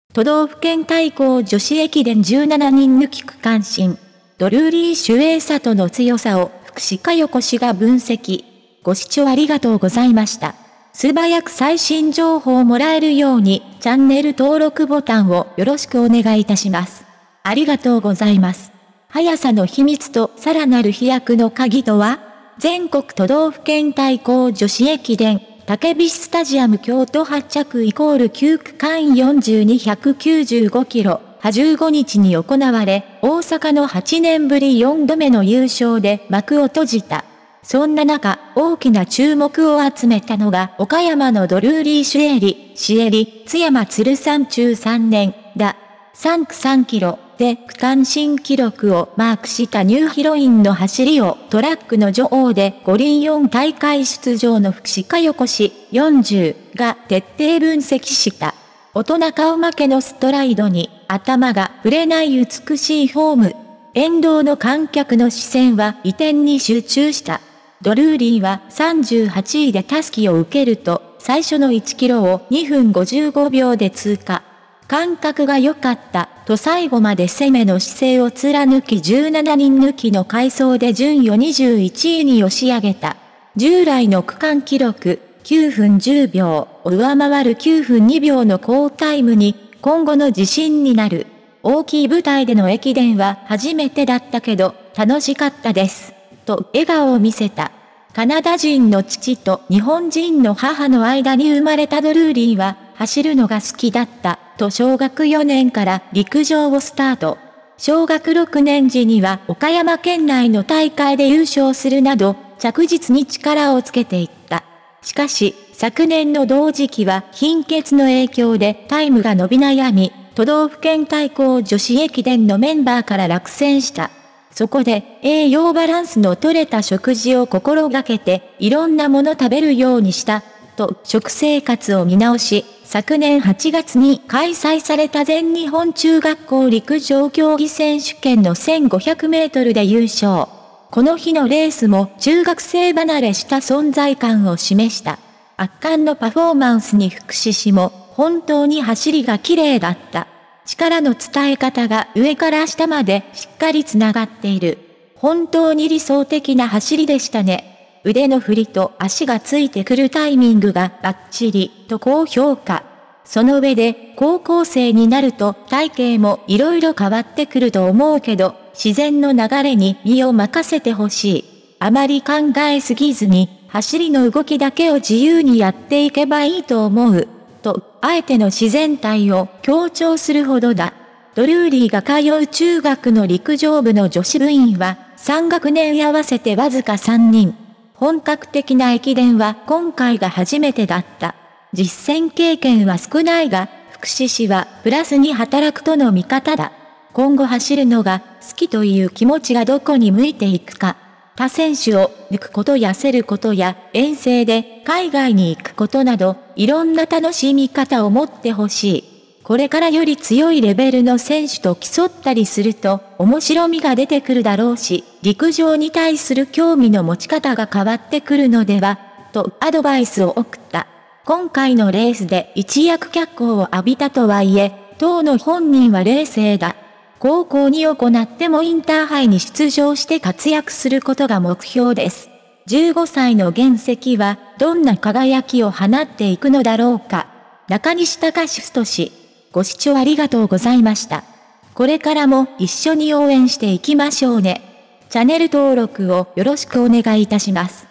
都道府県対抗女子駅伝17人抜き区間新。ドルーリー守衛里の強さを福士加代子氏が分析。ご視聴ありがとうございました。素早く最新情報をもらえるようにチャンネル登録ボタンをよろしくお願いいたします。ありがとうございます。速さの秘密とさらなる飛躍の鍵とは？全国都道府県対抗女子駅伝。竹菱スタジアム京都発着=9区間4295キロ、15日に行われ、大阪の8年ぶり4度目の優勝で幕を閉じた。そんな中、大きな注目を集めたのが岡山のドルーリー・シエリ、津山鶴山中3年だ。3区3キロで区間新記録をマークしたニューヒロインの走りをトラックの女王で五輪4大会出場の福士加代子氏40が徹底分析した。大人顔負けのストライドに頭がぶれない美しいフォーム。沿道の観客の視線は移転に集中した。ドルーリーは38位で襷を受けると最初の1キロを2分55秒で通過。感覚が良かったと最後まで攻めの姿勢を貫き17人抜きの快走で順位を21位に押し上げた。従来の区間記録9分10秒を上回る9分2秒の好タイムに今後の自信になる。大きい舞台での駅伝は初めてだったけど楽しかったです。と笑顔を見せた。カナダ人の父と日本人の母の間に生まれたドルーリーは走るのが好きだったと小学4年から陸上をスタート。小学6年時には岡山県内の大会で優勝するなど着実に力をつけていった。しかし昨年の同時期は貧血の影響でタイムが伸び悩み、都道府県対抗女子駅伝のメンバーから落選した。そこで栄養バランスの取れた食事を心がけていろんなもの食べるようにしたと食生活を見直し、昨年8月に開催された全日本中学校陸上競技選手権の1500メートルで優勝。この日のレースも中学生離れした存在感を示した。圧巻のパフォーマンスに福士氏も本当に走りが綺麗だった。力の伝え方が上から下までしっかりつながっている。本当に理想的な走りでしたね。腕の振りと足がついてくるタイミングがバッチリと高評価。その上で高校生になると体型もいろいろ変わってくると思うけど、自然の流れに身を任せてほしい。あまり考えすぎずに走りの動きだけを自由にやっていけばいいと思う。と、あえての自然体を強調するほどだ。ドルーリーが通う中学の陸上部の女子部員は3学年合わせてわずか3人。本格的な駅伝は今回が初めてだった。実践経験は少ないが、福士氏はプラスに働くとの見方だ。今後走るのが好きという気持ちがどこに向いていくか。他選手を抜くことやせることや遠征で海外に行くことなどいろんな楽しみ方を持ってほしい。これからより強いレベルの選手と競ったりすると面白みが出てくるだろうし、陸上に対する興味の持ち方が変わってくるのでは、とアドバイスを送った。今回のレースで一躍脚光を浴びたとはいえ、当の本人は冷静だ。高校に行ってもインターハイに出場して活躍することが目標です。15歳の原石はどんな輝きを放っていくのだろうか。中西隆人氏。ご視聴ありがとうございました。これからも一緒に応援していきましょうね。チャンネル登録をよろしくお願いいたします。